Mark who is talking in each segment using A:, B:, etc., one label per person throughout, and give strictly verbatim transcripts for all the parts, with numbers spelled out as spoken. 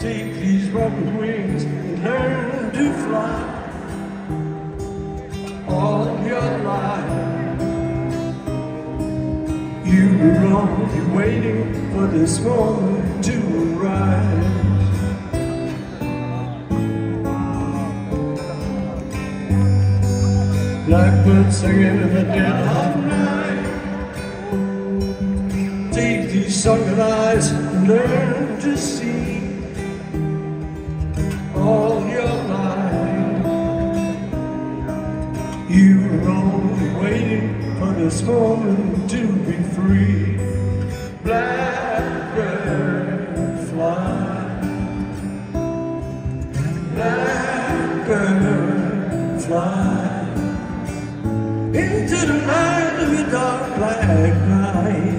A: Take these broken wings and learn to fly. All your life you were only waiting for this moment to arise. Blackbird singing in the dead of night. Take these sunken eyes and learn to see. All your life you were only waiting for this moment to be free. Blackbird fly, blackbird fly into the night of your dark black night.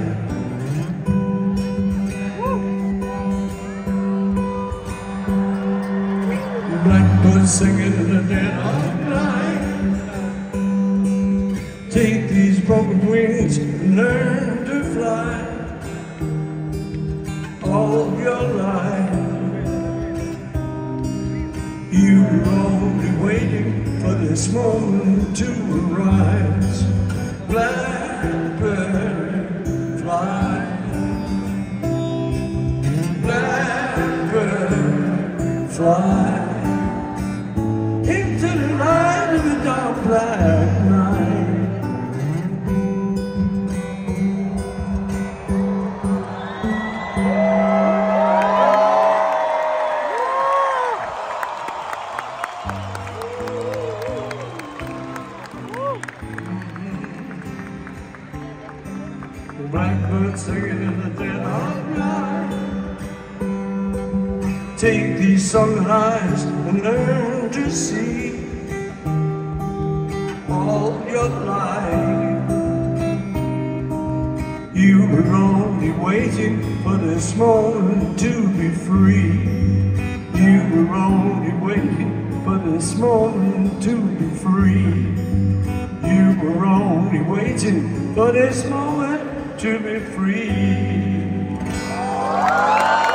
A: Blackbird singing in the dead of night. Take these broken wings and learn to fly. All your life you were only waiting for this moment to arise. Blackbird fly, blackbird fly into the light of the dark black night. Blackbird singing in the dead of night. Take these sunken eyes and learn to see. All your life you were only waiting for this moment to be free. You were only waiting for this moment to be free. You were only waiting for this moment to be free.